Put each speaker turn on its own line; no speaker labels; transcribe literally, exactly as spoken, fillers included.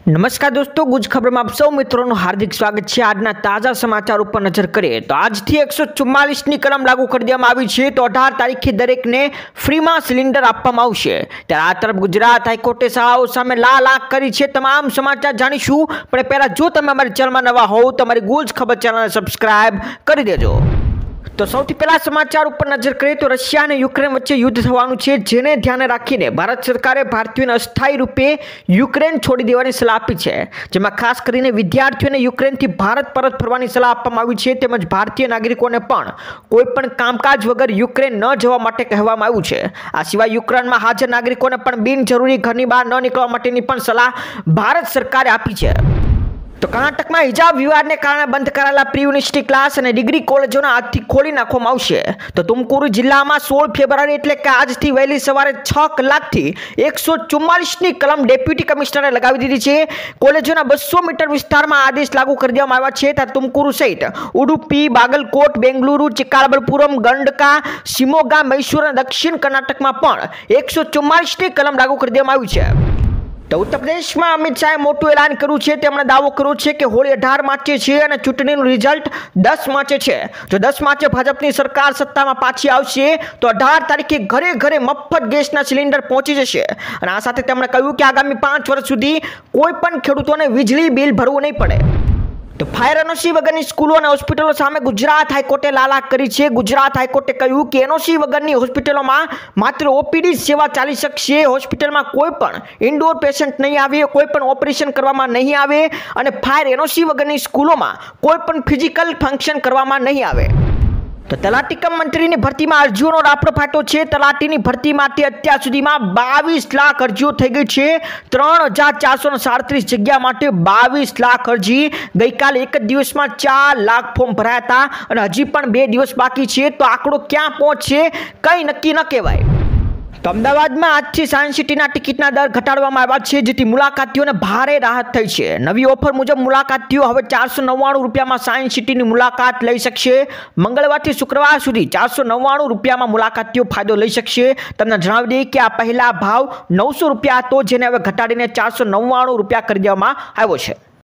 नमस्कार दोस्तों, गुज खबर में आप सौ मित्रों हार्दिक स्वागत है। आज ताजा समाचार पर नजर करिए तो आज थी एक सौ चुम्मालीस नी कलम लागू कर दिया तो अठार तारीखे दरेक ने फ्री में सिलिंडर आपवामां आवशे। त्यारे आ तरफ गुजरात हाईकोर्टे शाळाओ सामे लाल आंख करी छे। तमाम समाचार जाणीशुं, पण पहेला जो तमे अमारी चेनल में नवा हो तो अमारी गुज खबर चेनल सब्सक्राइब करी देजो। तो सौथी पहला समाचार पर नजर करिए तो रशिया और यूक्रेन वच्चे युद्ध थवानुं छे, जेने ध्याने राखीने भारत सरकारे भारतीयोने अस्थायी रूपे यूक्रेन छोड़ी देवानी सलाह आपी छे। जेमां खास करीने विद्यार्थीओने यूक्रेनथी भारत परत फरवानी सलाह आपवामां आवी छे, तेमज भारतीय नागरिकोने पण कोईपण कामकाज वगर यूक्रेन न जवा माटे कहेवामां आव्युं छे। आ सिवाय यूक्रेનમાં हाजर नागरिकोने पण बिनजरूरी घરની બહાર न નીકળવા માટેની પણ સલાહ भारत सरकारे आपी छे। तो कर्नाटक में हिजाब विवाद ने कारण बंद कराયેલા प्री यूनिवर्सिटी क्लास और डिग्री कॉलेजों आज थी खोली नाखवामां आवशे। तो तुमकुरु जिल्ला में सोल फेब्रुआरी एटले के आज थी वहेली सवारे छ कलाक थी एक सौ चुम्मालीस नी कलम डेप्यूटी कमिश्नरे लगावी दीधी छे। कॉलेजों बस्सो मीटर विस्तार में आदेश लागू कर देवामां आव्या छे। त्यारे तुमकुरु सहित उडुपी, बागलकोट, बेंगलुरु, चिक्काबळ्ळापुरम, गंडका, शिमोगा, मैसूर और दक्षिण कर्नाटक में पण एक सौ चुम्मालीस नी कलम लागू कर देवामां आवी छे। तो उत्तर प्रदेश में अमित शाहे मोटू ऐलान कर्युं छे। तेमणे दावो कर्यो छे कि होळी अठार मार्चे छे अने चूंटणीनुं रिजल्ट दस मार्चे छे। जो दस मार्चे भाजपनी सरकार सत्तामां पाછી आवशे तो अठार तारीखे घरे घरे मफत गैसना सिलिंडर पहोंची जशे। अने आ साथे तेमणे કહ્યું કે आगामी पांच वर्ष सुधी कोईपण खेडूतोने वीजળી बिल भरवुं नहीं पड़े। तो फायर एनओसी वगरनी स्कूलों और होस्पिटलों सामे गुजरात हाईकोर्टे लाल आंख करी छे। गुजरात हाईकोर्टे कह्युं कि एनओसी वगरनी होस्पिटलों में मात्र ओपीडी सेवा चाली शकशे। होस्पिटल में कोईपण इंडोर पेशेंट नहीं आवे, कोईपण ऑपरेशन करवामां नहीं आवे अने फायर एनओसी वगरनी स्कूलों में कोईपण फिजिकल फंक्शन करवामां नहीं आवे। तो तलाटी कम मंत्री की भर्ती में अरजीओ राफड़ो फाट्यो छे। तलाटी की भर्ती माटे अत्यार सुधीमां बावीस लाख अरजीओ थई गई छे। त्रण हजार चार सौ साड़ीस जग्या माटे बावीस लाख अरजी। गई काल एक दिवस में चार लाख फॉर्म भराया था और हजी पण बे दिवस बाकी छे। तो आंकड़ो क्या पहुंचे कई नक्की न कहेवाय। तो अमदावाद में आज थी सायन्स सिटीना टिकिटना दर घटाडवामां आव्या छे, जेथी मुलाकातीओने भारे राहत थई छे। नवी ऑफर मुजब मुलाकातीओ हवे चार सौ नव्वाणु रूपिया में सायन्स सिटीनी मुलाकात लई शकशे। मंगळवारथी शुक्रवार सुधी चार सौ नव्वाणु रूपिया में मुलाकातीओ फायदो लई शकशे। तमने जणावी दઈએ कि आ पहला भाव नौ सौ रूपिया हतो, जेने हवे घटाडीने चार सौ नव्वाणु रूपिया करी देवामां आव्यो छे।